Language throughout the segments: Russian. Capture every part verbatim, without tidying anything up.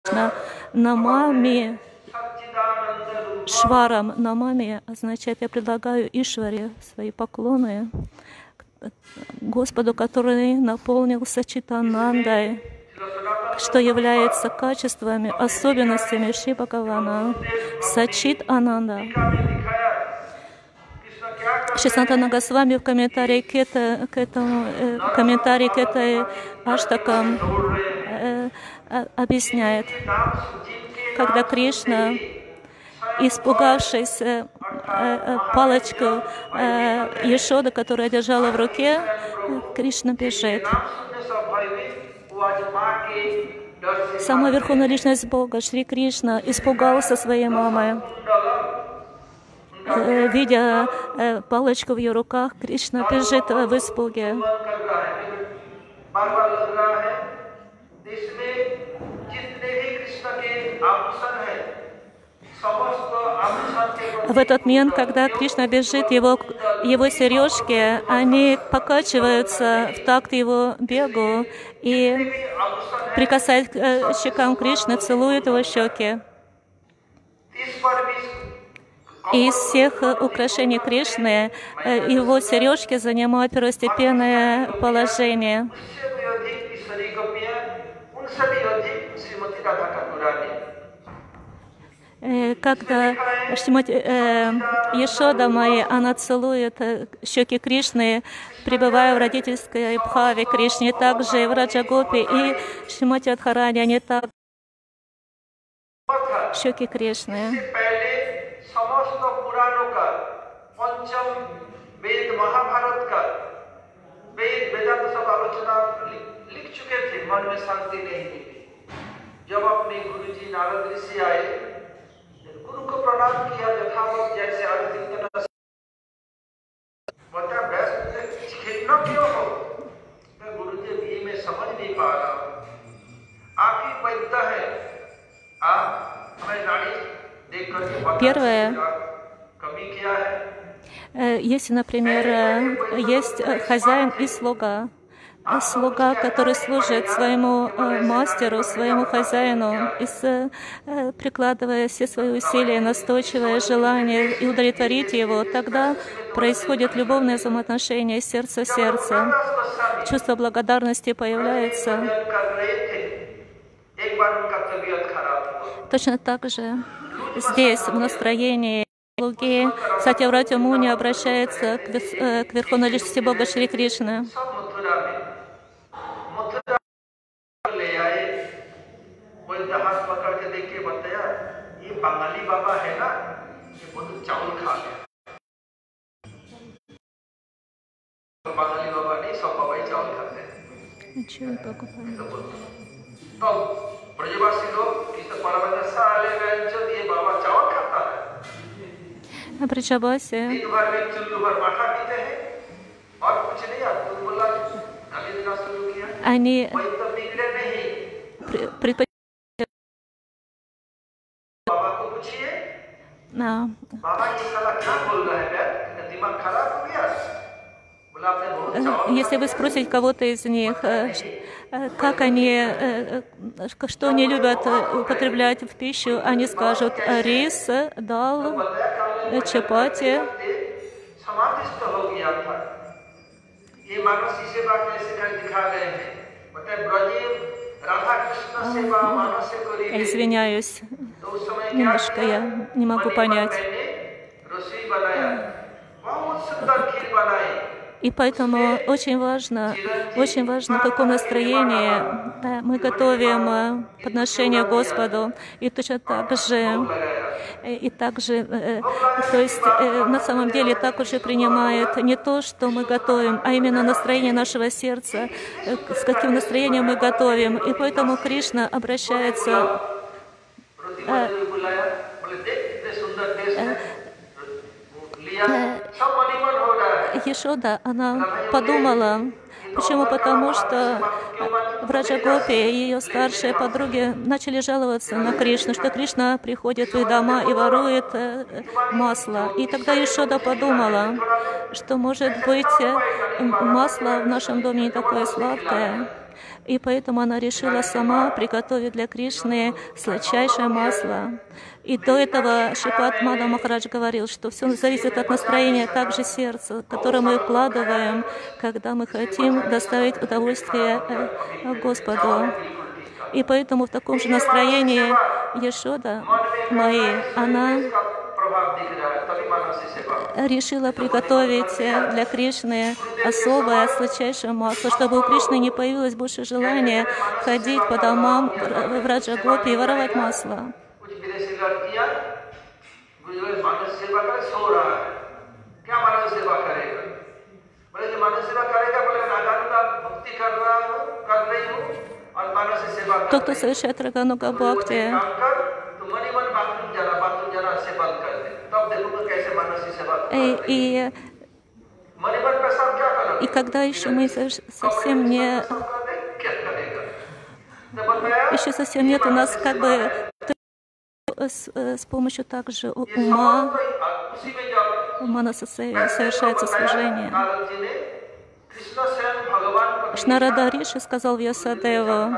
Намами Шварам. Намами означает «я предлагаю Ишваре свои поклоны Господу, который наполнился Читанандой», что является качествами, особенностями Шри Бхагавана. Сачит Ананда. Шри Санатана Госвами в комментарии к, это, к этому, э, комментарии к этой аштакам э, э, объясняет, когда Кришна, испугавшись э, э, палочку э, Ешоды, которую держала в руке, Кришна бежит. Сама Верховная Личность Бога, Шри Кришна, испугался своей мамы. Э, видя э, палочку в ее руках, Кришна бежит э, в испуге. В этот момент, когда Кришна бежит, его, его сережки, они покачиваются в такт его бегу и, прикасаясь к щекам Кришны, целует его щеки. Из всех украшений Кришны его сережки занимают первостепенное положение. Когда Шримати э, Ешода Майя, она целует щеки Кришны, пребывая в родительской бхаве Кришны, также в Раджагопи и Шримати Радхарани, они так щеки Кришны. गुरु को प्रणाम किया यथावत जैसे अर्थिंतन बता बस खिलना क्यों हो मैं गुरु जी ये मैं समझ नहीं पा रहा हूँ आप ही वैद्य है आप हमें रानी देख करके बता कमी क्या है. Если, например, есть хозяин и слуга, слуга, который служит своему э, мастеру, своему хозяину, и с, э, прикладывая все свои усилия, настойчивое желание и удовлетворить его, тогда происходит любовное взаимоотношение сердца в сердце. Чувство благодарности появляется. Точно так же здесь, в настроении слуги, Сатьяврати Муни обращается к, э, к Верховной Личности Бога Шри Кришны. Бриджабаси, они предпочитают а, если вы спросите кого-то из них, как они, что они любят употреблять в пищу, они скажут рис, дал, чапати. Извиняюсь, немножко я не могу понять. И поэтому очень важно, очень важно, в каком настроении да, мы готовим подношение Господу. И точно так же, и также, то есть на самом деле так уже принимает не то, что мы готовим, а именно настроение нашего сердца, с каким настроением мы готовим. И поэтому Кришна обращается Ешода, она подумала, почему? Потому что в Раджагопи ее старшие подруги начали жаловаться на Кришну, что Кришна приходит в их дома и ворует масло. И тогда Ешода подумала, что, может быть, масло в нашем доме не такое сладкое. И поэтому она решила сама приготовить для Кришны сладчайшее масло. И до этого Шрипад Мадхав Махарадж говорил, что все зависит от настроения, также сердца, которое мы вкладываем, когда мы хотим доставить удовольствие Господу. И поэтому в таком же настроении Яшода Майи, она решила приготовить для Кришны особое сладчайшее масло, чтобы у Кришны не появилось больше желания ходить по домам в Раджа-гопи и воровать масло. Тот, кто совершает Рагануга Бхакти, и, и, и когда еще мы совсем не... Еще совсем нет у нас как бы с, с помощью также ума, ума на совершается служение. Шнарада Риши сказал Вьясадеву: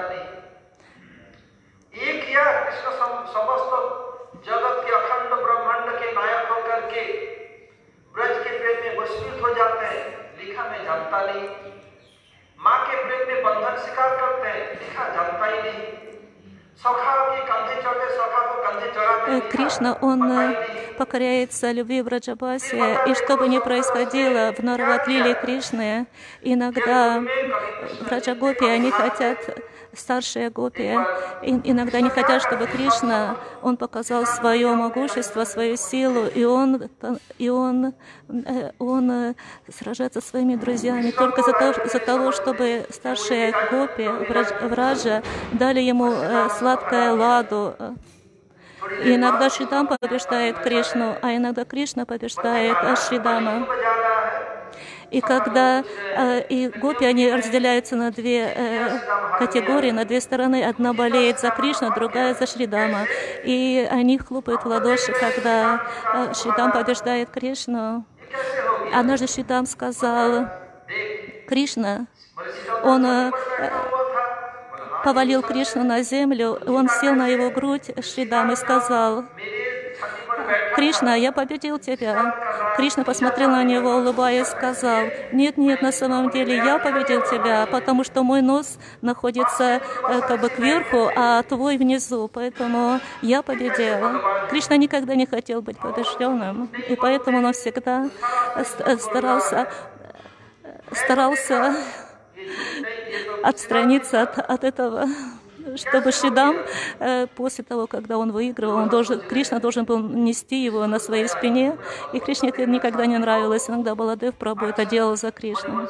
Кришна, он покоряется любви в Браджабасе, и что бы ни происходило в Нарватлиле Кришны, иногда в Раджагопи они хотят, старшие гопи, иногда не хотят, чтобы Кришна, он показал свое могущество, свою силу, и он, и он, он сражается со своими друзьями только за того, за того, чтобы старшие гопи в Раджа дали ему сладкое ладу. И иногда Шридам побеждает Кришну, а иногда Кришна побеждает Шридама. И когда э, и гопи, они разделяются на две э, категории, на две стороны. Одна болеет за Кришну, другая за Шридама. И они хлопают в ладоши, когда э, Шридам побеждает Кришну. Однажды Шридам сказал: Кришна, он э, повалил Кришну на землю, он сел на его грудь, Шридам, и сказал: Кришна, я победил тебя. Кришна посмотрел на него, улыбаясь, сказал: нет, нет, на самом деле я победил тебя, потому что мой нос находится э, как бы кверху, а твой внизу, поэтому я победил. Кришна никогда не хотел быть побежденным, и поэтому он всегда старался, старался отстраниться от, от этого, чтобы Шридам, э, после того, когда он выигрывал, он должен, Кришна должен был нести его на своей спине, и Кришне это никогда не нравилось. Иногда Баладев Прабху это делал за Кришну.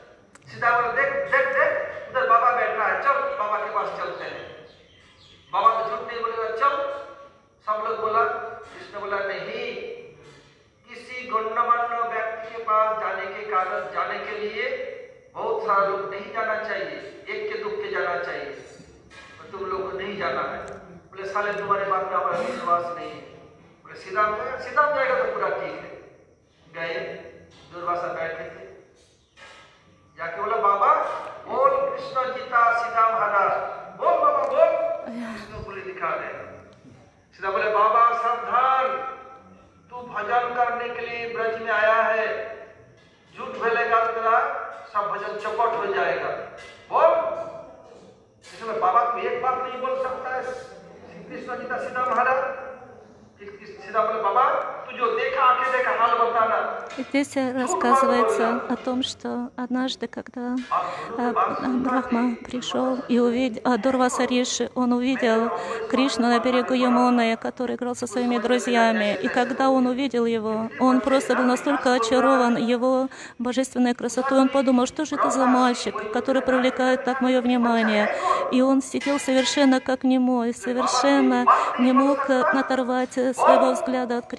बहुत सारा लोग नहीं जाना चाहिए, एक के दुख के जाना चाहिए, तुम लोग को नहीं जाना है। बोले साले तुम्हारे बात में हमारा विश्वास नहीं है। बोले सीधाम जाएगा, सीधाम जाएगा तो पूरा ठीक है। गए, दुर्वासा बैठे थे, जाके बोला बाबा बोल कृष्ण जीता सीधाम हारा, बोल बाबा बोल। कृष्ण बोले दिखा रहे, सीधा बोले बाबा सावधान, तू भजन करने के लिए ब्रज में आया है, झूठ बोलेगा तेरा सब भजन चौपट हो जाएगा। बोल, इसमें बाबा को एक बात नहीं बोल सकता है। कृष्ण जी का सीधा महाराज सीधा बोले बाबा तू जो देखा आके देखा हाल बताना। Здесь рассказывается о том, что однажды, когда Брахма пришел и увидел, а Дурваса Риши, он увидел Кришну на берегу Ямуны, который играл со своими друзьями. И когда он увидел его, он просто был настолько очарован его божественной красотой. Он подумал, что же это за мальчик, который привлекает так мое внимание. И он сидел совершенно как немой, совершенно не мог оторвать своего взгляда от Кришны.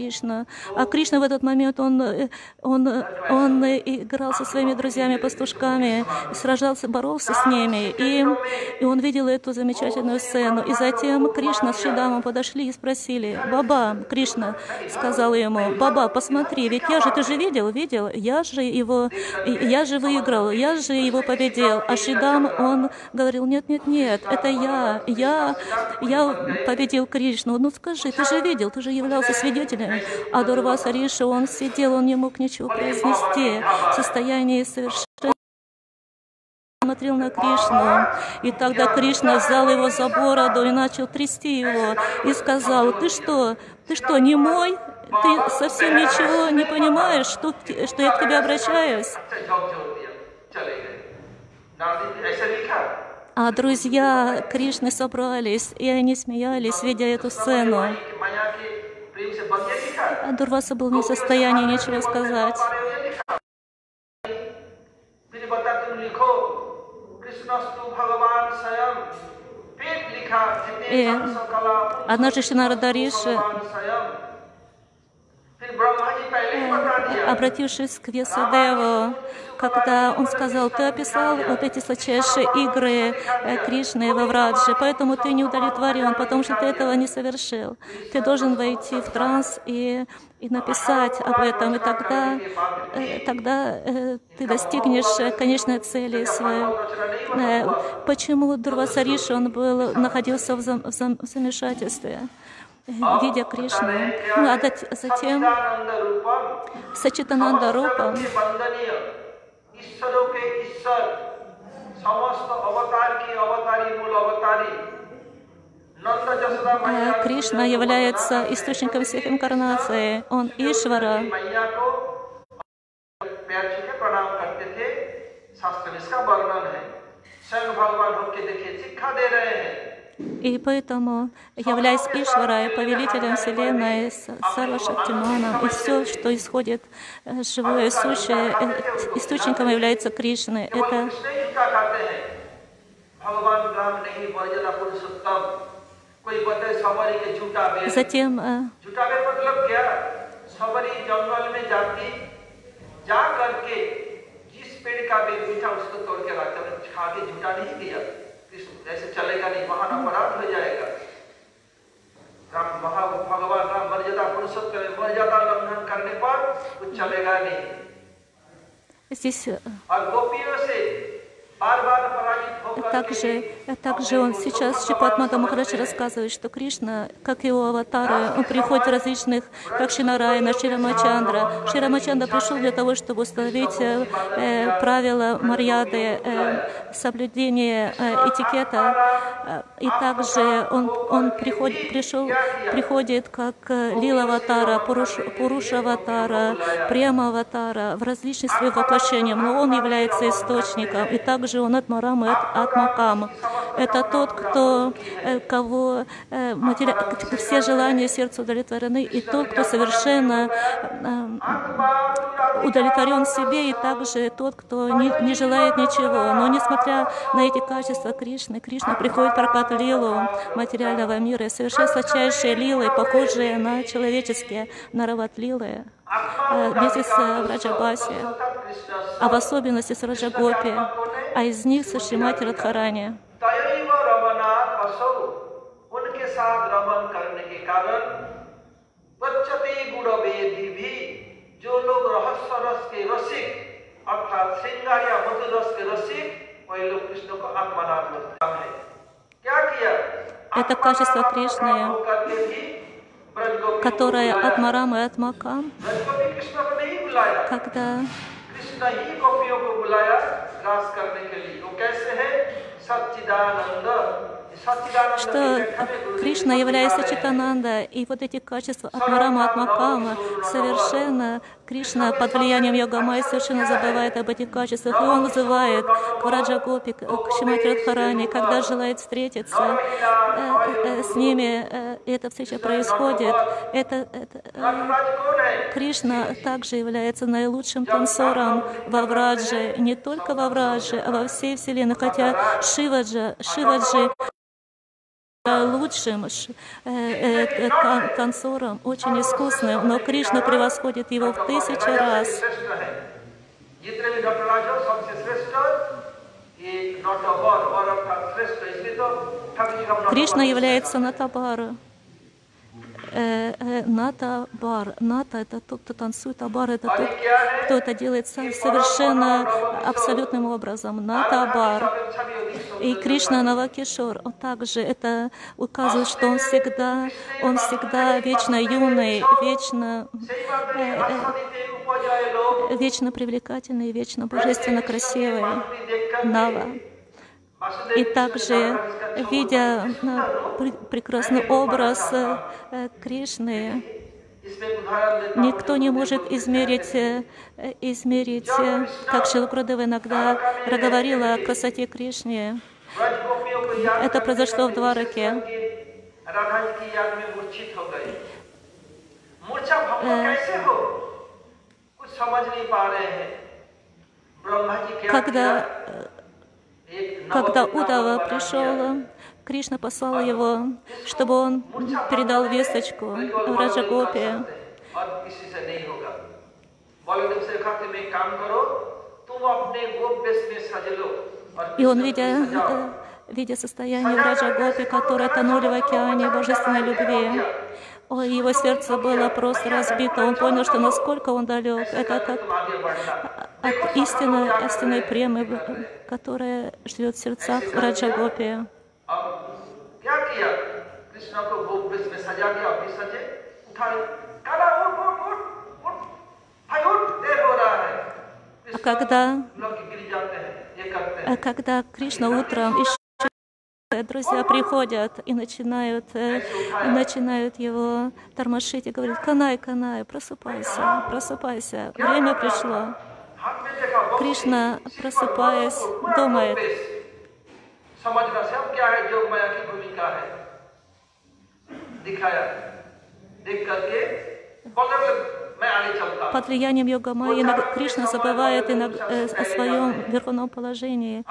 А Кришна в этот момент, он, он, он играл со своими друзьями-пастушками, сражался, боролся с ними, и, и он видел эту замечательную сцену. И затем Кришна с Шридамом подошли и спросили: «Баба», Кришна сказал ему: «Баба, посмотри, ведь я же, ты же видел, видел, я же его, я же выиграл, я же его победил». А Шридам, он говорил: «Нет, нет, нет, это я, я, я победил Кришну. Ну скажи, ты же видел, ты же являлся свидетелем». А Дурваса Риши, он сидел, он не мог ничего произнести, в состоянии совершенно смотрел на Кришну. И тогда Кришна взял его за бороду и начал трясти его, и сказал: «Ты что, ты что, не мой? Ты совсем ничего не понимаешь, что, что я к тебе обращаюсь?» А друзья Кришны собрались, и они смеялись, видя эту сцену. А Дурваса был не в состоянии ничего сказать. И однажды Шри Нарада Риши, обратившись к Вьясадеву, когда он сказал: «Ты описал вот эти сладчайшие игры Кришны во Врадже, поэтому ты не удовлетворен, потому что ты этого не совершил. Ты должен войти в транс и, и написать об этом, и тогда, тогда ты достигнешь конечной цели своей». Почему Дурваса Риши, он был, находился в, зам, в, зам, в замешательстве, видя Кришну? Ну, а затем Сачитананда Рупа, Кришна является источником всех инкарнаций. Он Ишвара. И поэтому, являясь Ишварой, повелителем Вселенной, Сарва Шактиманом, и все, что исходит живое и сущее, источником является Кришна. Это затем ऐसे चलेगा नहीं, महान अपराध हो जाएगा। राम महा भगवान राम मर्यादा पुरुषोत्तम मर्यादा उल्लंघन करने पर कुछ चलेगा नहीं। Здесь और गोपियों से बार-बार पराजित होकर также, также он сейчас, Шрипад Махарадж рассказывает, что Кришна, как его аватары, он приходит в различных, как Шри Нараяна, Шри Рамачандра. Шри Рамачандра пришел для того, чтобы установить э, правила марьяды, э, соблюдение э, этикета. И также он, он приходит, пришел, приходит как Лила аватара, Пуруш, Пуруша аватара, Према аватара в различных своих воплощениях, но он является источником. И также он Атмарам и Атмакам. Это тот, кто, кого матери... все желания сердца удовлетворены, и тот, кто совершенно удовлетворен в себе, и также тот, кто не, не желает ничего. Но несмотря на эти качества Кришны, Кришна приходит в прокат лилу материального мира и совершает сладчайшие лилы, похожие на человеческие, на рават-лилы, вместе с Враджабаси, а в особенности с Раджагопи, а из них со Шримати Радхарани. Это качество Кришны, которое Атмарам и Атмакам, когда что Кришна является Читананда, и вот эти качества Атмарама, Атмакама совершенно Кришна под влиянием Йога-майи совершенно забывает об этих качествах, и он вызывает к Враджагопи, к Шримати Радхарани, когда желает встретиться э, э, с ними, э, эта встреча происходит. Это, это, э, Кришна также является наилучшим танцором во Врадже, не только во Врадже, а во всей Вселенной, хотя Шиваджа, Шиваджи лучшим танцором, очень искусным, но Кришна превосходит его в тысячи раз. Кришна является Натабара. Ната-бар. Ната — это тот, кто танцует, а бар — это тот, кто это делает совершенно абсолютным образом. Ната-бар. И Кришна Навакишор, он также это указывает, что он всегда, он всегда вечно юный, вечно, э, э, вечно привлекательный, вечно божественно красивый. Нава. И также, видя прекрасный образ Кришны, никто не может измерить, измерить как Шрила Гурудева иногда говорила о красоте Кришны. Это произошло в Двараке. Когда Когда Удава пришел, Кришна послал его, чтобы он передал весточку Раджагопи. И он, видя, видя состояние Раджагопи, которые тонули в океане божественной любви, его сердце было просто разбито. Он понял, что насколько он далек. Это как от истины, истинной премы, которая живет в сердцах Раджагопи. Когда, когда Кришна утром еще друзья приходят и начинают, и начинают его тормошить и говорят: «Канай, Канай, просыпайся, просыпайся, время пришло». Кришна, просыпаясь, думает: под влиянием йога-майи Кришна забывает о своем верховном положении,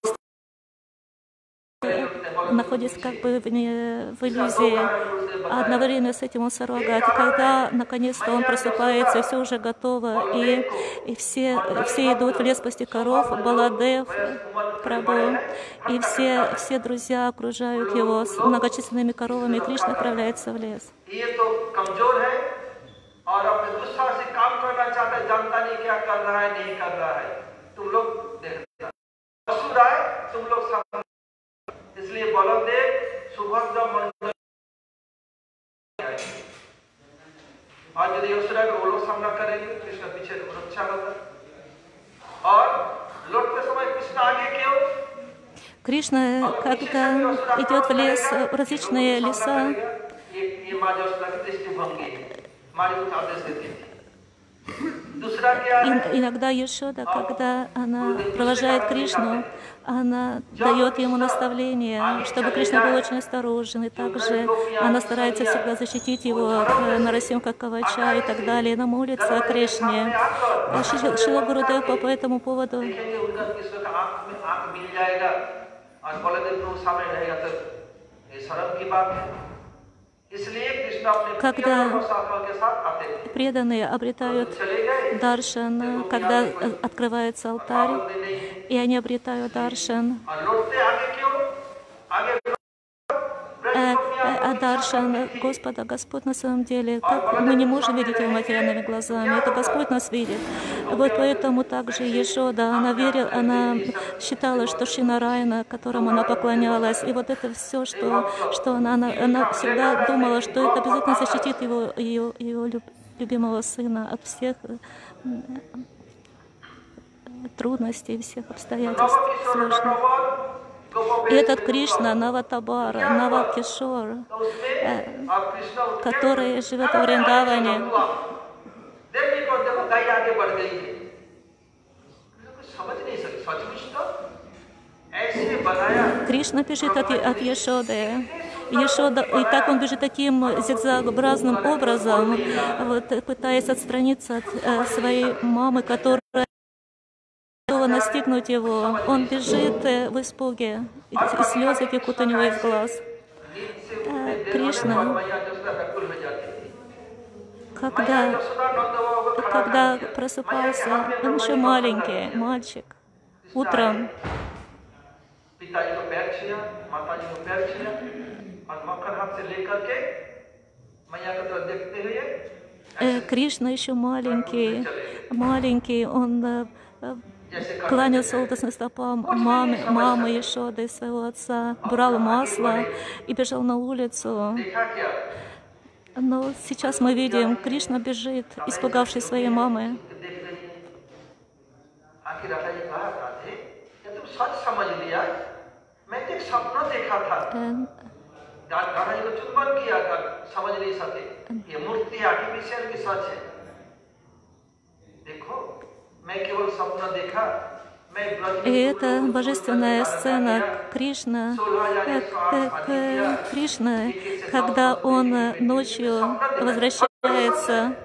находится как бы в, в иллюзии. А одновременно с этим он сарвагат. Когда наконец-то он просыпается, все уже готово, и, и все, все идут в лес пасти коров, Баладев, Прабху, и все, все друзья окружают его с многочисленными коровами, и Кришна отправляется в лес. Кришна, когда идет в лес, в различные леса, И, иногда Йошода, когда она провожает Кришну, она дает ему наставление, чтобы Кришна был очень осторожен, и также она старается всегда защитить его от Нарасимха Кавача и так далее. Она молится о Кришне. Шрила Гурудев по этому поводу когда преданные обретают даршан, когда открывается алтарь, и они обретают даршан, а даршан Господа, Господь на самом деле, как мы не можем видеть его материальными глазами, это Господь нас видит. Вот поэтому также Йошода, она верила, она считала, что Шри Нараяна, которому она поклонялась, и вот это все, что, что она, она, она всегда думала, что это обязательно защитит его, ее, его любимого сына от всех трудностей, всех обстоятельств сложных. И этот Кришна, Наватабара, Навакишор, который живет в Вриндаване, Кришна бежит от, от Йошоды. Йошода, и так он бежит таким зигзагообразным образом, вот, пытаясь отстраниться от э, своей мамы, которая готова настигнуть его. Он бежит в испуге, и слезы текут у него из глаз. Кришна, когда, когда просыпался, он еще маленький мальчик, утром э, Кришна еще маленький, маленький, он э, кланялся лотосным стопам мамы, мамы Ешоды, своего отца, брал масло и бежал на улицу. Но сейчас мы видим, Кришна бежит, испугавшись своей мамы. И это божественная сцена Кришна, Кришна, когда он ночью возвращается,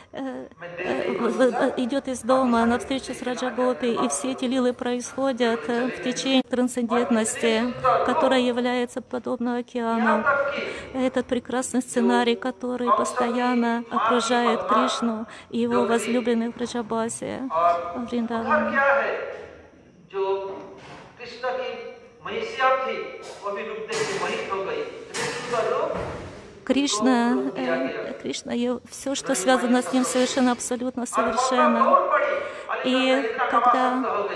идет из дома на встречу с Раджагопи, и все эти лилы происходят в течение трансцендентности, которая является подобно океану. Этот прекрасный сценарий, который постоянно окружает Кришну и его возлюбленных в Браджабасе, в Вриндаване. Кришна, э, Кришна, все, что связано с ним, совершенно абсолютно совершенно. И когда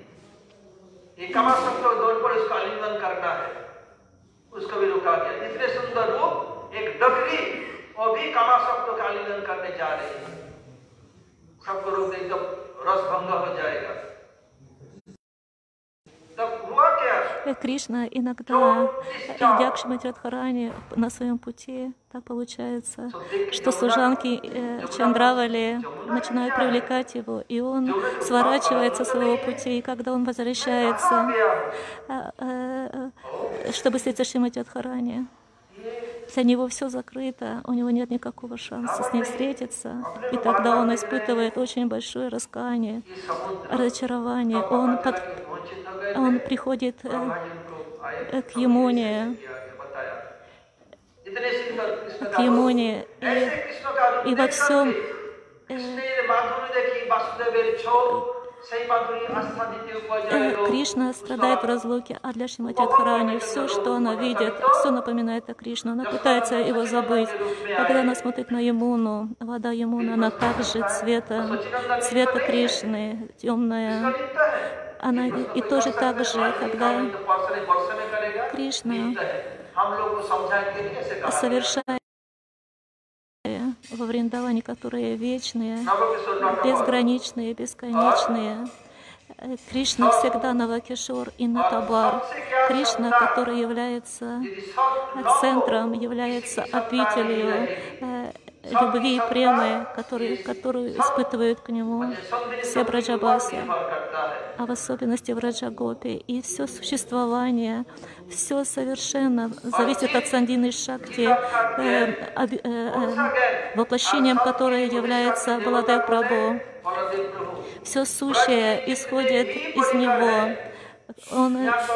Кришна иногда, идя к Шримати Радхарани на своем пути, так получается, что служанки э, Чандравали начинают привлекать его, и он сворачивает со своего пути, и когда он возвращается, э, э, чтобы встретиться с Шримати Радхарани, для него все закрыто, у него нет никакого шанса с ней встретиться, и тогда он испытывает очень большое раскаяние, разочарование. Он, под, он приходит э, к Ямуне, к Ямуне, и, и во всем э, Кришна страдает в разлуке, а для Шримати Радхарани все, что она видит, все напоминает о Кришне. Она пытается его забыть. Когда она смотрит на Ямуну, вода Ямуны, она также цвета, цвета Кришны, темная. Она и тоже так же, когда Кришна совершает во Вриндаване, которые вечные, безграничные, бесконечные. Кришна всегда Навакишор и Натабар. Кришна, который является центром, является обителью любви и премы, которые, которую испытывают к нему все Браджабаси, а в особенности в Раджагопи. И все существование, все совершенно зависит от Сандини Шакти, э, э, э, воплощением которой является Баладев Прабху. Все сущее исходит из него. Он,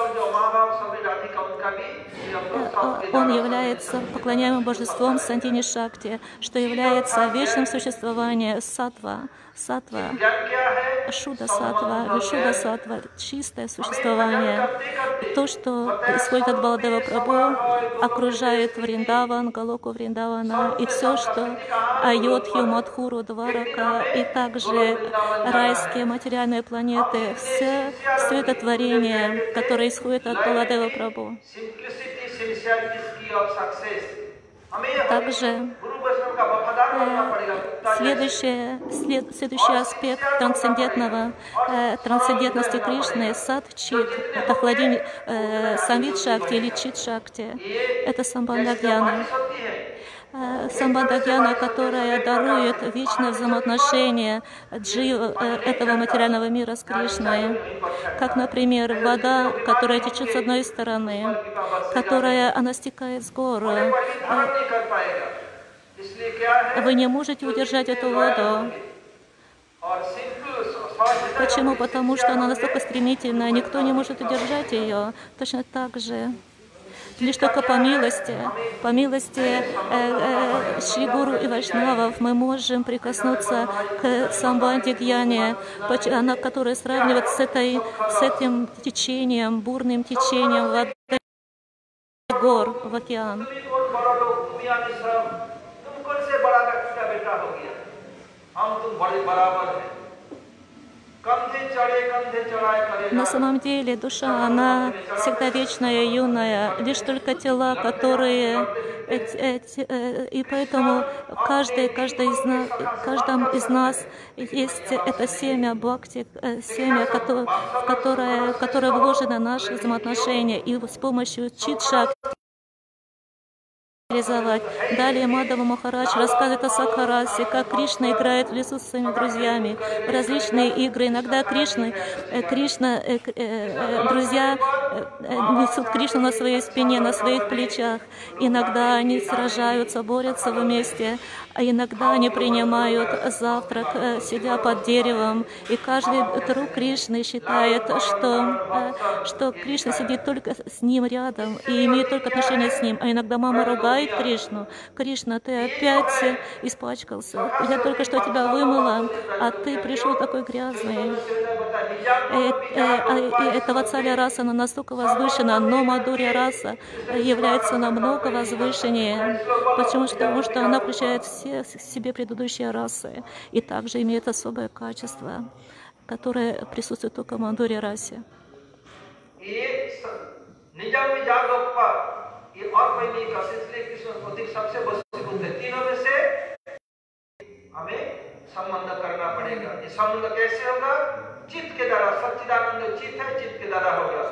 он является поклоняемым божеством Сандини Шакти, что является вечным существованием саттва, саттва, шуда саттва, вишуда саттва, чистое существование. То, что исходит от Баладева Прабху, окружает Вриндаван, Галоку Вриндавана, и все, что Айодхью, Мадхуру, Дварака, и также райские материальные планеты, все, все это творение, которое исходит от Баладева Прабху. Также э, следующий, след, следующий аспект трансцендентного, э, трансцендентности Кришны — сад-чит, это хладень, э, самвид шакти или чит-шакти, это самбандагьяна. Э, самбандагьяна, которая дарует вечное взаимоотношение джива, э, этого материального мира с Кришной. Как, например, вода, которая течет с одной стороны, которая, она стекает с гор. Вы не можете удержать эту воду. Почему? Потому что она настолько стремительная, никто не может удержать ее. Точно так же Лишь только по милости, по милости э, э, Шри Гуру и Вайшнавов мы можем прикоснуться к самбанди гьяне, она, которая сравнивается с, этой, с этим течением, бурным течением воды гор в океан. На самом деле душа, она всегда вечная, юная, лишь только тела, которые... И поэтому каждый, каждый из нас, каждом из нас есть это семя бхакти, семя, в которое, в которое вложено наши взаимоотношения, и с помощью чит-шакти реализовать. Далее Мадхава Махарадж рассказывает о Сакхарасе, как Кришна играет в лесу со своими друзьями, различные игры. Иногда Кришна, Кришна, э, э, друзья несут Кришну на своей спине, на своих плечах. Иногда они сражаются, борются вместе, а иногда они принимают завтрак, сидя под деревом. И каждый друг Кришны считает, что, что Кришна сидит только с ним рядом и имеет только отношение с ним. А иногда мама ругает Кришну: «Кришна, ты опять испачкался. Я только что тебя вымыла, а ты пришел такой грязный». И, и, и эта Ватсалия раса, она настолько возвышена, но Мадурья раса является намного возвышеннее, потому что, потому что она включает все в себе предыдущие расы и также имеет особое качество, которое присутствует только в Мадурья расе. संबंध करना पड़ेगा। ये संबंध कैसे होगा? चित्त के द्वारा, सच्चिदानंद चित्त है, चित्त के द्वारा होगा।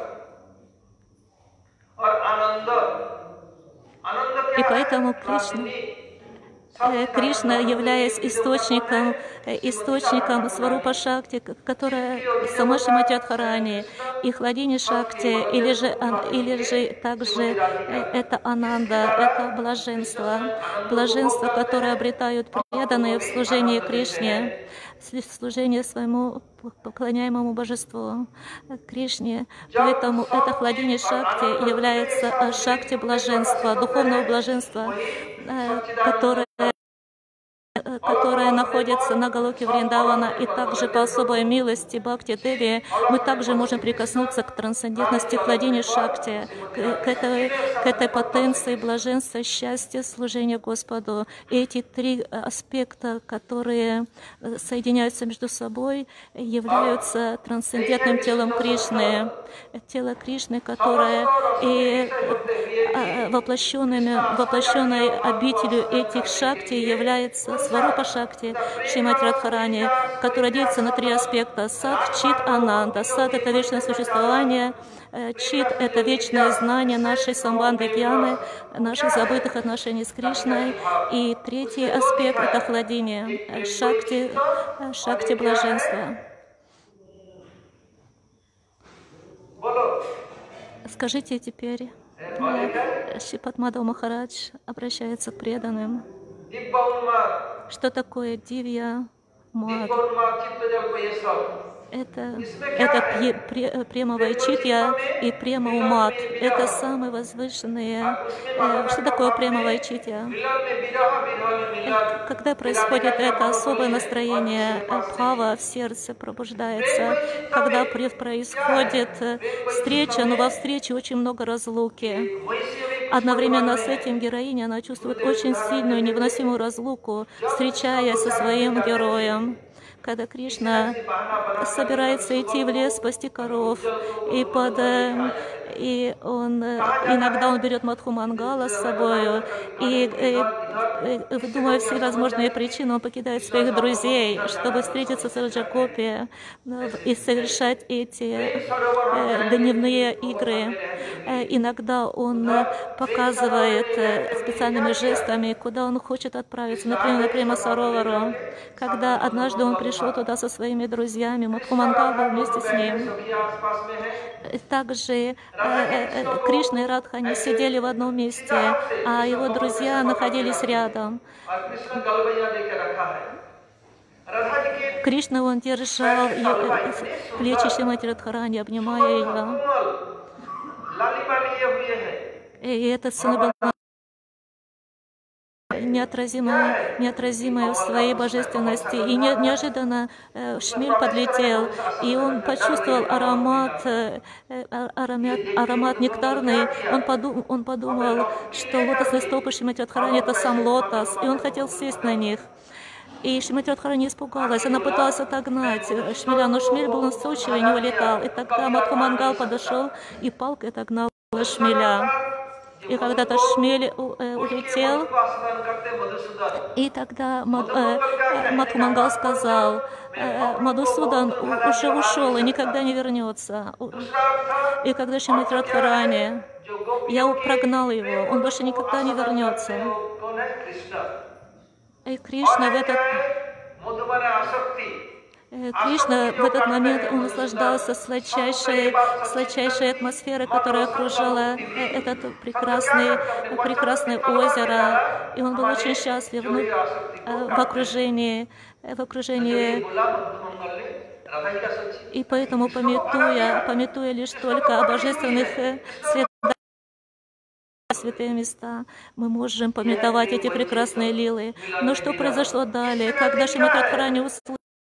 और आनंद, आनंद И поэтому Кришна, Кришна, являясь источником, источником Сварупа Шакти, которая сама Шримати Радхарани, и Хладини Шакти, или же, или же также это Ананда, это блаженство, блаженство, которое обретают преданные в служении Кришне, в служении своему поклоняемому божеству Кришне. Поэтому это Хладини Шакти является Шакти блаженства, духовного блаженства, которое которая находится на Галоке Вриндавана, и также по особой милости Бхакти Деви мы также можем прикоснуться к трансцендентности Хладини Шакти, к, к, этой, к этой потенции блаженства, счастья, служения Господу. И эти три аспекта, которые соединяются между собой, являются трансцендентным телом Кришны. Тело Кришны, которое и воплощенной, воплощенной обителью этих шакти является Сварупа Шакти Шримати Радхарани, которая делится на три аспекта: сад, чит, ананда. Сад — это вечное существование, чит — это вечное знание нашей самбанды гьяны, наших забытых отношений с Кришной, и третий аспект — это хладини, шакти, шакти блаженства. Скажите теперь, Шрипад Мадхава Махарадж обращается к преданным. Что такое дивья мад? Это, это премовая читья и према умат. Это самые возвышенные. Что такое премовая читья? Когда происходит это особое настроение, бхава в сердце пробуждается, когда происходит встреча, но во встрече очень много разлуки. Одновременно с этим героиня, она чувствует очень сильную, невыносимую разлуку, встречаясь со своим героем. Когда Кришна собирается идти в лес спасти коров, и, под, и он, иногда он берет Мадху Мангала с собой, и, и, и думая все возможные причины, он покидает своих друзей, чтобы встретиться с Раджагопи и совершать эти э, дневные игры. Э, иногда он показывает специальными жестами, куда он хочет отправиться, например, на Према Саровару. Когда однажды он пришел туда со своими друзьями, Мадху Мангал был вместе с ним. Также э, э, Кришна и Радха, они сидели в одном месте, а его друзья находились рядом. Кришна, он держал плечи Шримати Радхарани, обнимая ее. И эта сцена была неотразимая, неотразимая в своей божественности. И не, неожиданно э, шмель подлетел, и он почувствовал аромат, э, аромат, аромат нектарный. Он, подум, он подумал, что лотосные стопы Шримати Радхарани — это сам лотос, и он хотел сесть на них. И Шримати Радхарани испугалась, она пыталась отогнать шмеля, но шмель был настойчивый и не улетал. И тогда Мадхумангал подошел и палкой отогнал шмеля. И когда этот шмель э, улетел, и тогда Мад, э, Мадхумангал сказал: э, Мадхусудан уже ушел и никогда не вернется. И когда Шримати Радхарани, я прогнал его, он больше никогда не вернется. И Кришна в этот... Кришна в этот момент он наслаждался сладчайшей, сладчайшей атмосферой, которая окружала это прекрасное, прекрасное озеро. И он был очень счастлив ну, в окружении, в окружении. И поэтому, памятуя, памятуя лишь только о божественных святых, святые места, мы можем памятовать эти прекрасные лилы. Но что произошло далее, когда Шримати Радхарани услышала,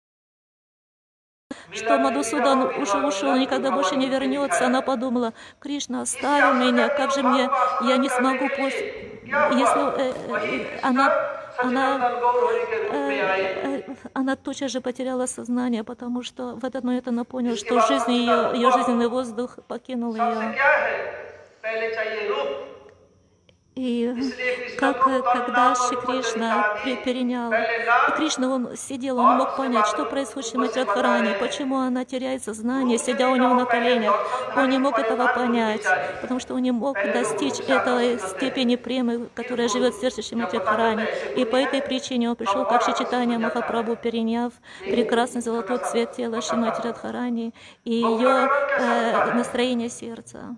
что Мадхусудан уже ушел, никогда больше не вернется, она подумала: Кришна оставил меня, как же мне, я не смогу после... Если э, э, она, она, э, э, она тотчас же потеряла сознание, потому что в этот момент она поняла, что жизнь ее, ее жизненный воздух покинул ее. И как, когда Шри Кришна перенял, и Кришна, он сидел, он не мог понять, что происходит с Шримати Радхарани, почему она теряет сознание, сидя у него на коленях. Он не мог этого понять, потому что он не мог достичь этой степени премы, которая живет в сердце Шримати Радхарани. И по этой причине он пришел, как Шри Чайтанья Махапрабху, переняв прекрасный золотой цвет тела Шримати Радхарани и ее э, настроение сердца.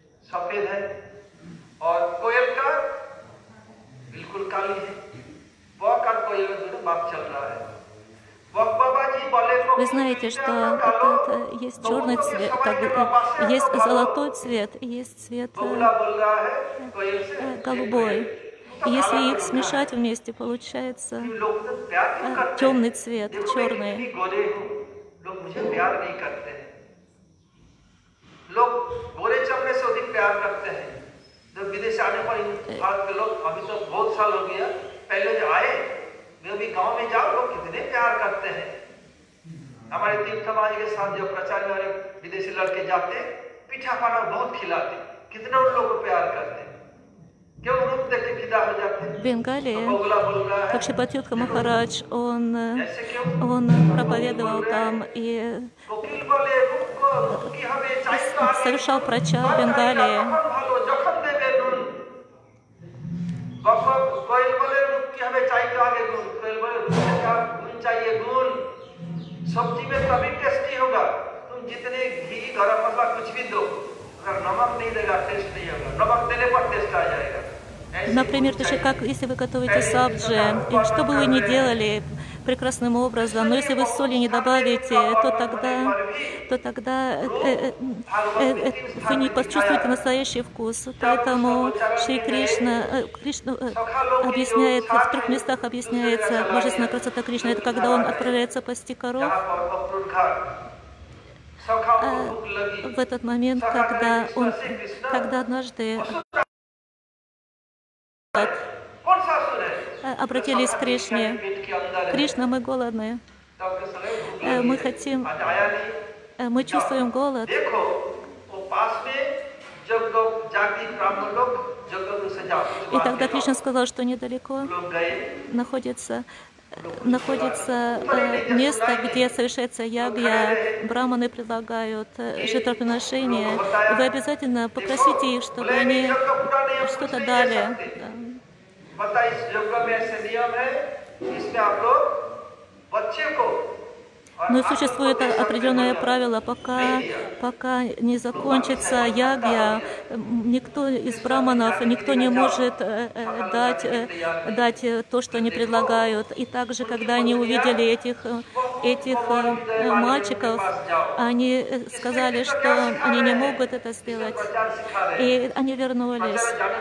और कोयल का बिल्कुल काली है, वह का कोयल में बात चल रहा है। Вы знаете, что это, это есть черный цвет, как бы, есть золотой цвет и есть цвет э, голубой. И если их смешать вместе, получается э, темный цвет, черный. जब विदेश आने पर भारत के लोग अभी तो बहुत साल हो गया, पहले जो आए वे अभी गांव में जाओ लोग कितने प्यार करते हैं। हमारे तीर्थ समाज के साथ जो प्राचार्य वाले विदेशी लड़के जाते पीठा पाना बहुत खिलाते, कितने उन लोगों को प्यार करते हैं, क्यों रूप देख के फिदा हो जाते हैं। В Бенгалии, как Шрипатьютка Махарадж, он, он проповедовал там и совершал прачар в Бенгалии. कोयल बोले रूप की हमें चाहिए तो आगे गुण, कोयल बोले रूप का गुण चाहिए गुण, सब्जी में तभी टेस्टी होगा, तुम जितने घी गरम मसाला कुछ भी दो, अगर नमक नहीं देगा टेस्ट नहीं होगा, नमक देने पर टेस्ट आ जाएगा। Например, точно как если вы готовите сабджи, и что бы вы ни делали прекрасным образом, но если вы соли не добавите, то тогда, то тогда э, э, э, вы не почувствуете настоящий вкус. Поэтому Шри Кришна, э, Кришна э, объясняет, в трех местах объясняется божественная красота Кришны. Это когда он отправляется пасти коров. В этот момент, когда он, когда однажды обратились к Кришне: Кришна, мы голодные, мы хотим, мы чувствуем голод. И тогда Кришна сказал, что недалеко находится находится э, место, где совершается ягья, браманы предлагают э, жертвоприношения, и вы обязательно попросите их, чтобы они что-то дали. Но существует определенное правило: пока, пока не закончится ягья, никто из браманов, никто не может э, э, дать, э, дать то, что они предлагают. И также, когда они увидели этих этих э, мальчиков, они сказали, что они не могут это сделать, и они вернулись.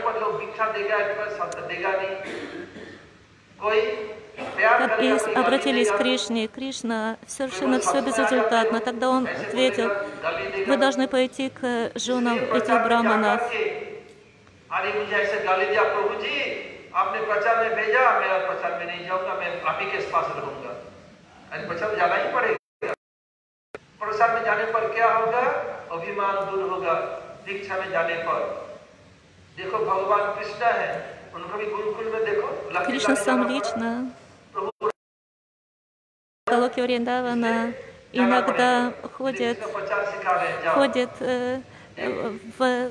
И обратились к Кришне. Кришна совершенно все безрезультатно. Тогда он ответил: вы должны пойти к женам этих браманов. Кришна сам лично в Галоке Вриндавана иногда ходит, ходит э, в,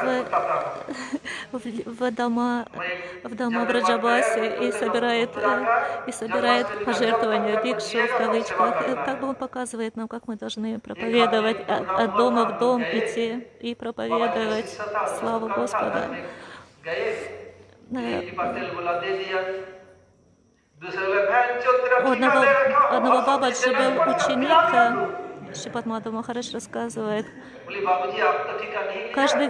в, в дома, в дома Браджабаси и собирает, и собирает пожертвования, бикшу в кавычках. Как бы он показывает нам, как мы должны проповедовать, от дома в дом идти и проповедовать славу Господа. У одного, одного Бабаджи был ученик, Шрипад Мадхав Махарадж рассказывает, каждый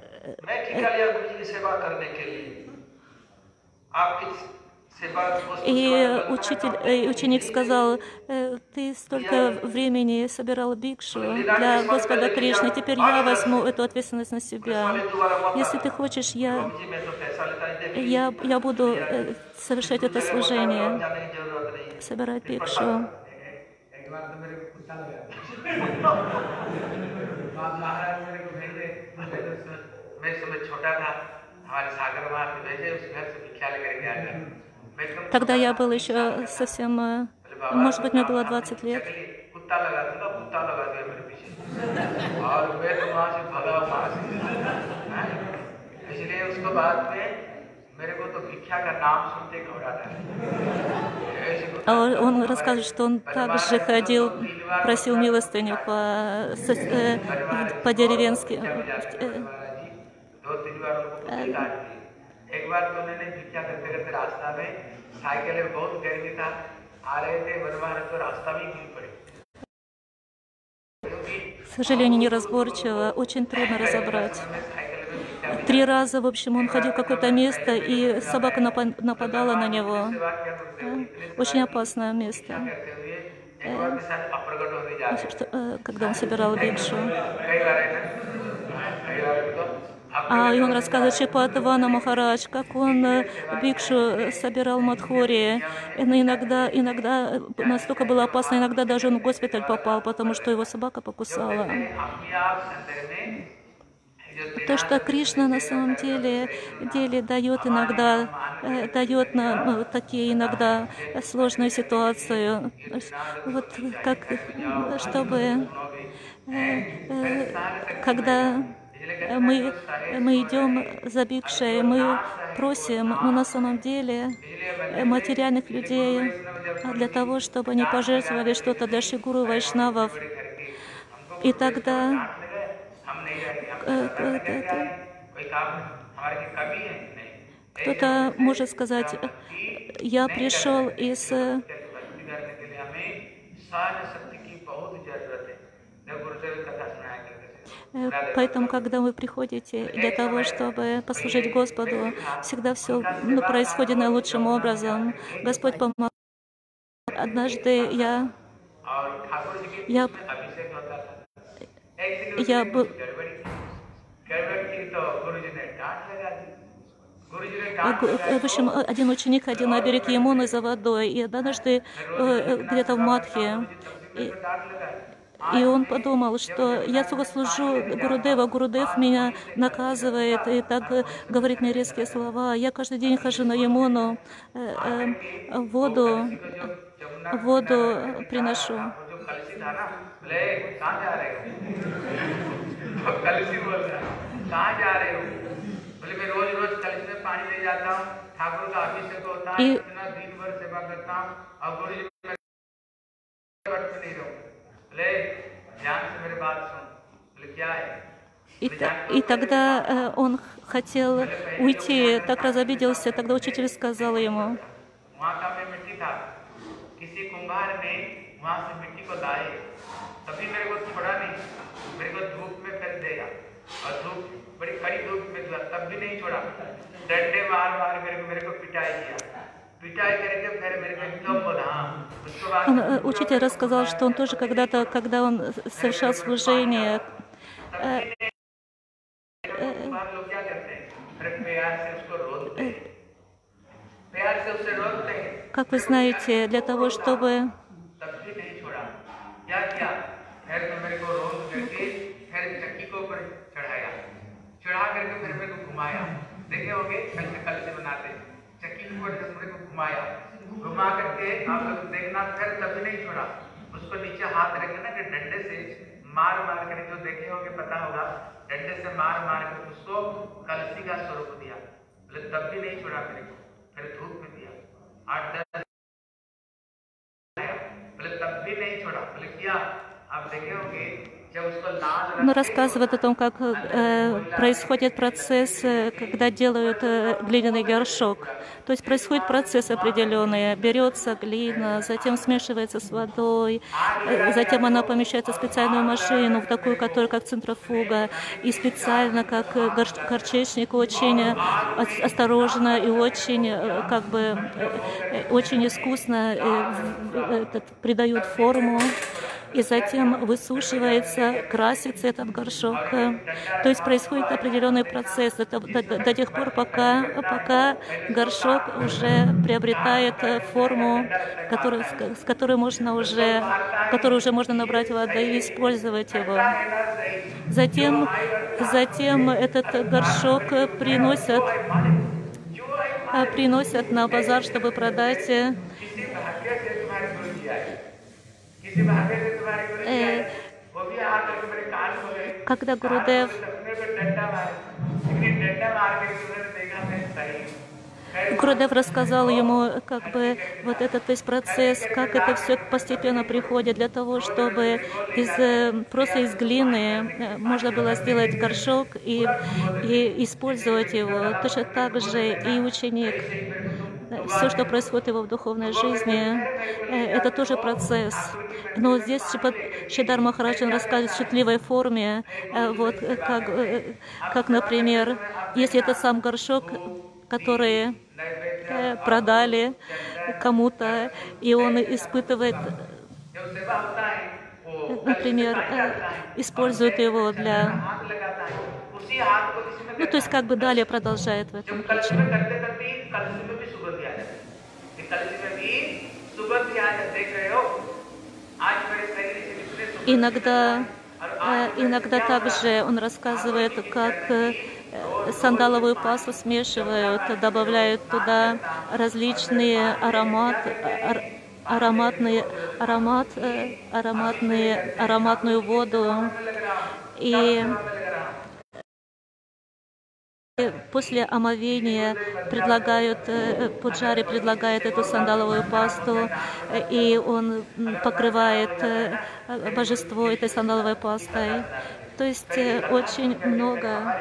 и учитель, и ученик сказал: ты столько времени собирал бикшу для Господа Кришны, теперь я возьму эту ответственность на себя. Если ты хочешь, я, я, я буду совершать это служение, собирать бикшу. Тогда я был еще совсем, может быть, мне было двадцать лет. А он рассказывает, что он также ходил, просил милостыню по, по деревенски. К сожалению, неразборчиво, очень трудно разобрать. Три раза, в общем, он ходил в какое-то место, и собака нападала на него. Очень опасное место, когда он собирал бикшу. А и он рассказывает Шрипад Вана Махарадж, как он бикшу собирал в Мадхури. Но иногда, иногда настолько было опасно, иногда даже он в госпиталь попал, потому что его собака покусала. То, что Кришна на самом деле, деле дает иногда, э, дает нам ну, такие иногда сложные ситуации, вот как, чтобы, э, э, когда мы, мы идем за бикшей, мы просим, но на самом деле материальных людей для того, чтобы они пожертвовали что-то для Шри Гуру Вайшнавов, и тогда кто-то может сказать: я пришел из... Поэтому, когда вы приходите для того, чтобы послужить Господу, всегда все ну, происходит наилучшим образом. Господь помогает. Однажды я... Я... Я был... В общем, один ученик ходил на берег Ямуны за водой, и однажды где-то в Мадхе, и, и он подумал, что я только служу Гурудева, Гурудев меня наказывает и так говорит мне резкие слова. Я каждый день хожу на Ямуну, воду, воду приношу. И, и, и тогда э, он хотел уйти, так разобиделся, тогда учитель сказал ему: वहां से मिट्टी को लाए, तभी मेरे को छोड़ा नहीं, मेरे को धूप में फेंक देगा, और धूप बड़ी कड़ी धूप में था, तब भी नहीं छोड़ा, डंडे मार मार मेरे को मेरे को पिटाई किया, पिटाई करके फिर मेरे को एकदम बोला। Он, учитель рассказал, что он тоже когда-то, когда он совершал служение, э, э, как вы знаете, для того, чтобы घुमा करके आप लोग देखना, फिर तभी नहीं छोड़ा, उसको नीचे हाथ रखे ना कि डंडे से मार मार कर, जो देखे होंगे पता होगा, डंडे से मार मार कर उसको कलसी का स्वरूप दिया, बोले तब भी नहीं छोड़ा मेरे को, फिर धूप में दिया, आठ दस बोले तब भी नहीं छोड़ा, बोले क्या आप देखे होंगे। Он рассказывает о том, как э, происходит процесс, когда делают э, глиняный горшок. То есть происходит процесс определенный. Берется глина, затем смешивается с водой, э, затем она помещается в специальную машину, в такую, которая как центрофуга, и специально, как горш, горчичник, очень осторожно и очень, э, как бы, э, очень искусно э, э, придают форму. И затем высушивается, красится этот горшок. То есть происходит определенный процесс до, до, до тех пор, пока, пока горшок уже приобретает форму, которую, с которой можно уже, которой уже можно набрать воды и использовать его. Затем, затем этот горшок приносят, приносят на базар, чтобы продать. Э, когда Гурудев Гурудев рассказал ему, как бы, вот этот весь процесс, как это все постепенно приходит для того, чтобы из, просто из глины можно было сделать горшок и, и использовать его. Точно так же и ученик. Все, что происходит его в духовной жизни, это тоже процесс. Но здесь Шридар Махарадж рассказывает в шутливой форме, вот, как, как, например, если это сам горшок, который продали кому-то, и он испытывает, например, использует его для... Ну, то есть как бы далее продолжает в этом ключе. Иногда, иногда также он рассказывает, как сандаловую пасту смешивают, добавляют туда различные ароматы, ароматные, аромат, ароматные, ароматную воду. И после омовения предлагают, пуджари предлагает эту сандаловую пасту, и он покрывает божество этой сандаловой пастой. То есть очень много.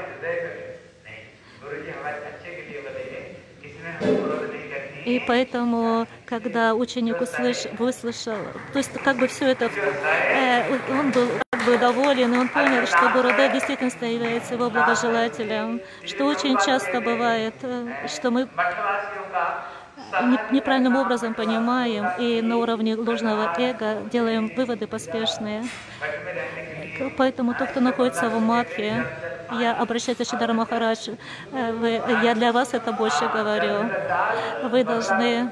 И поэтому, когда ученик услыш, выслушал, то есть как бы все это, э, он был как бы доволен, и он понял, что Гурудев действительно является его благожелателем, что очень часто бывает, что мы неправильным образом понимаем и на уровне ложного эго делаем выводы поспешные. Поэтому тот, кто находится в Мадхе, я обращаюсь к Шридару Махарадж, вы, я для вас это больше говорю. Вы должны,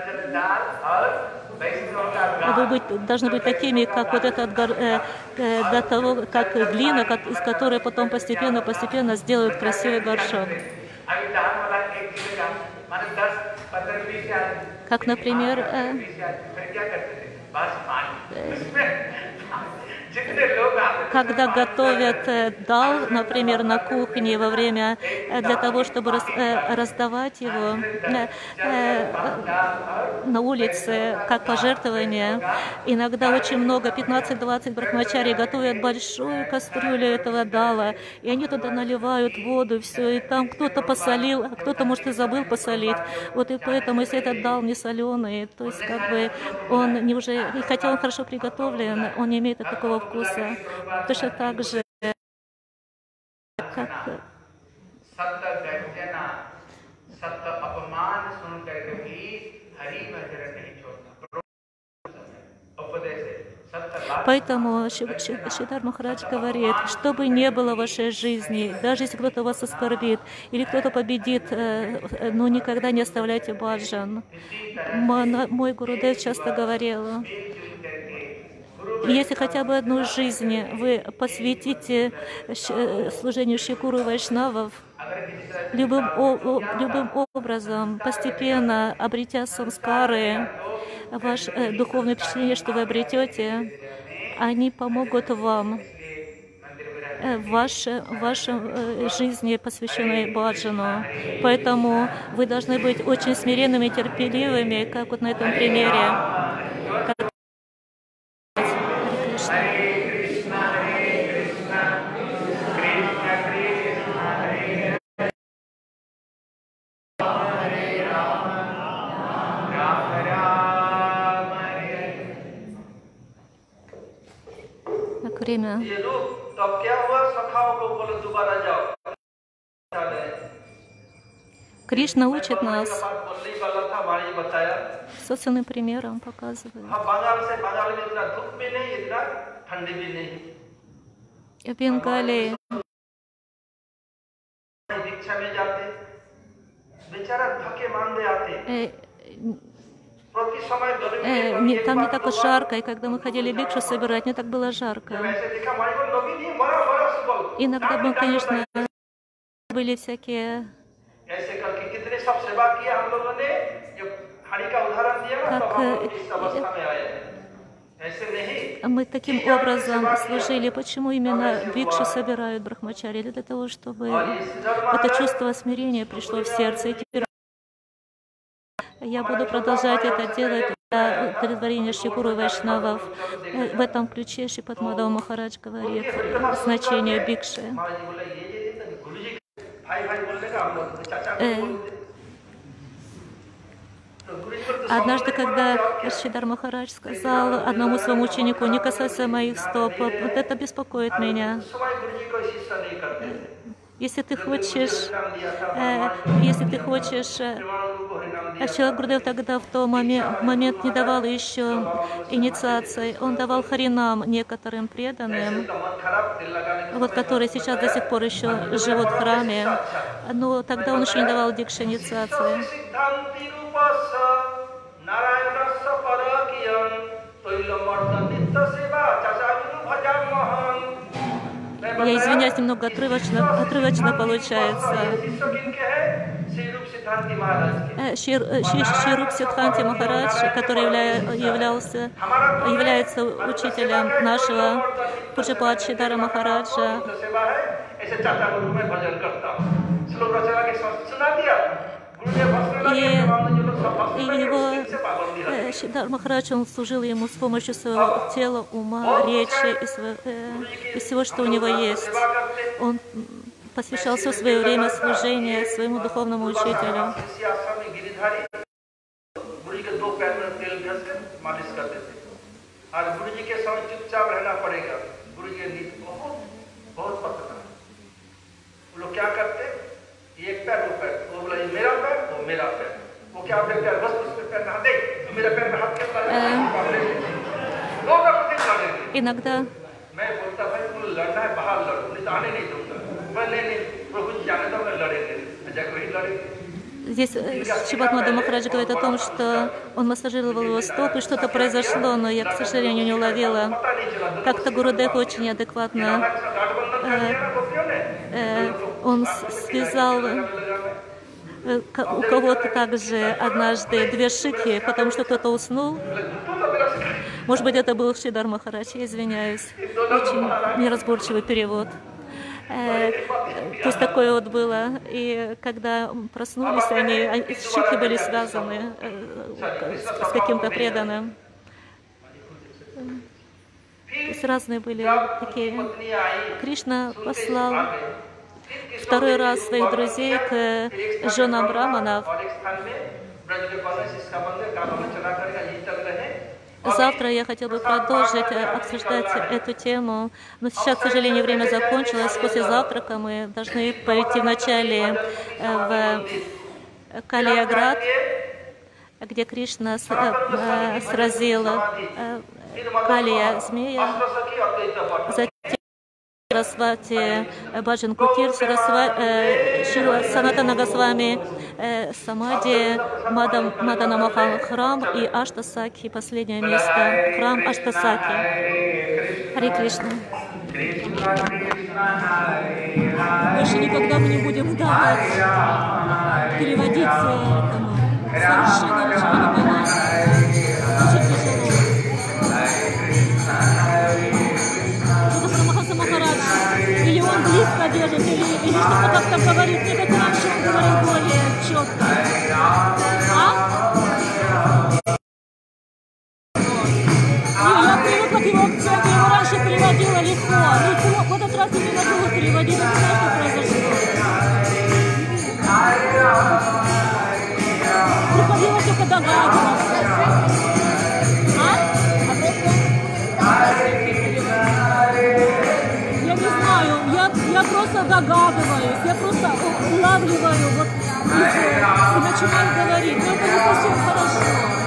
вы быть, должны быть такими, как вот этот, э, э, до того, как глина, как, из которой потом постепенно, постепенно сделают красивый горшок. Как, например, э, когда готовят дал, например, на кухне во время, для того, чтобы раз, раздавать его, на улице как пожертвование. Иногда очень много, пятнадцать-двадцать брахмачарий готовят большую кастрюлю этого дала, и они туда наливают воду, все, и там кто-то посолил, а кто-то, может, и забыл посолить. Вот и поэтому, если этот дал не соленый, то есть как бы он не уже, и хотя он хорошо приготовлен, он не имеет такого вкуса. Точно так же, как Поэтому Шридар Махарадж говорит, что бы ни было в вашей жизни, даже если кто-то вас оскорбит или кто-то победит, но никогда не оставляйте баджан. Мой Гурудев часто говорил, если хотя бы одну жизнь вы посвятите служению Шри Гуру Вайшнавов, любым, любым образом, постепенно обретя самскары, ваше э, духовное впечатление, что вы обретете, они помогут вам э, в вашей, вашей э, жизни, посвященной баджану. Поэтому вы должны быть очень смиренными и терпеливыми, как вот на этом примере. Время. Кришна учит нас, собственным примером показывает. В Бенгалии Э, не, там не так уж жарко, и когда мы ходили бикшу собирать, не так было жарко. Иногда мы, конечно, были всякие... Как э, мы таким образом служили. Почему именно бикшу собирают брахмачари? Для того, чтобы это чувство смирения пришло в сердце. И теперь я буду продолжать это делать для удовлетворения Шри Гуру Вайшнавов. В этом ключе Шрипад Мадхав Махарадж говорит значение бикши. Однажды, когда Шридар Махарадж сказал одному своему ученику: не касайся моих стоп, вот это беспокоит меня. Если ты хочешь, э, если ты хочешь, э, Шрила Гурудев тогда в тот момент, момент не давал еще инициации, он давал харинам некоторым преданным, вот, которые сейчас до сих пор еще живут в храме, но тогда он еще не давал дикши инициации. Я извиняюсь, немного отрывочно, отрывочно получается. Шри Руп Сиддханти Махарадж, который являлся, является учителем нашего Пуджапад Шридара Махараджа. И, и его э, Шридар Махарадж, он служил ему с помощью своего тела, ума, речи и, своего, э, и всего, что у него есть. Он посвящал все свое время служения своему духовному учителю. Иногда здесь Шрипад Мадхав Махарадж говорит о том, что он массажировал его стопы, что-то произошло, но я, к сожалению, не уловила. Как-то Гурудев очень адекватно э, э, он связал э, у кого-то также однажды две шикхи, потому что кто-то уснул. Может быть, это был Шридар Махарадж, я извиняюсь. Очень неразборчивый перевод. Э, то есть такое вот было. И когда проснулись они, щеки были связаны э, с, с каким-то преданным. То есть разные были такие. Кришна послал второй раз своих друзей к женам браманов. Завтра я хотел бы продолжить обсуждать эту тему, но сейчас, к сожалению, время закончилось. После завтрака мы должны пойти вначале в Калияград, где Кришна сразил Калия змея, затем Сарасвати Баджан Кутир, Шрила Санатана Госвами Самади, Мадана Махан храм и Аштасаки, последнее место, храм Аштасаки. Харе Кришна. Больше никогда мы не будем вдавать, переводить этому. Совершенно ничего не понять. Очень тяжело. Или он близко держит, или, или что-то как-то говорит, мне как раньше он говорил более четко. А? Ну, я привыкла к его акценту, я его раньше переводила легко. Но в этот раз я не могу переводить, не знаю, что произошло. Приходилось только догадываться. А? Я не знаю, я, я просто догадываюсь, я просто улавливаю вот и, и начинаю говорить, но это не совсем хорошо.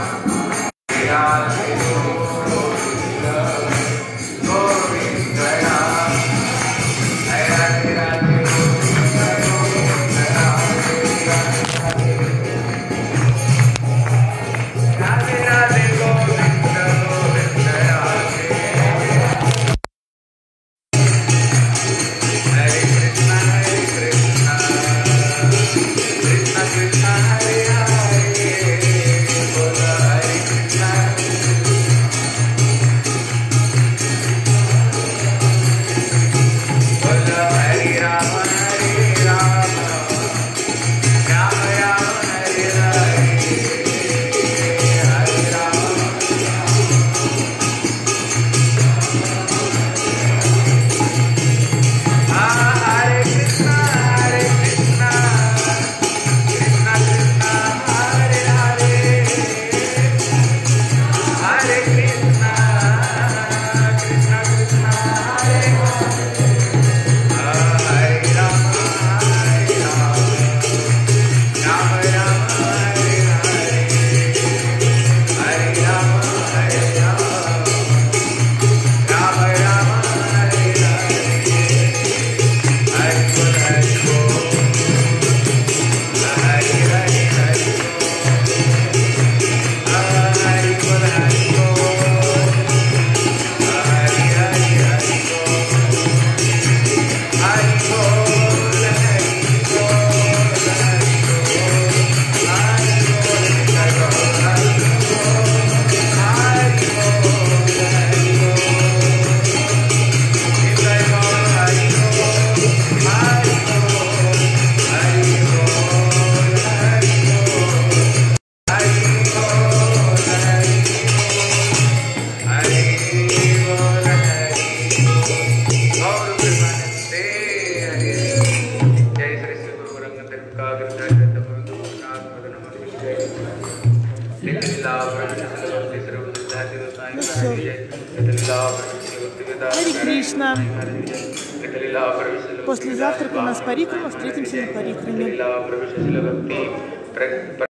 Харе Кришна. После завтрака у нас парикрама, встретимся на парикраме.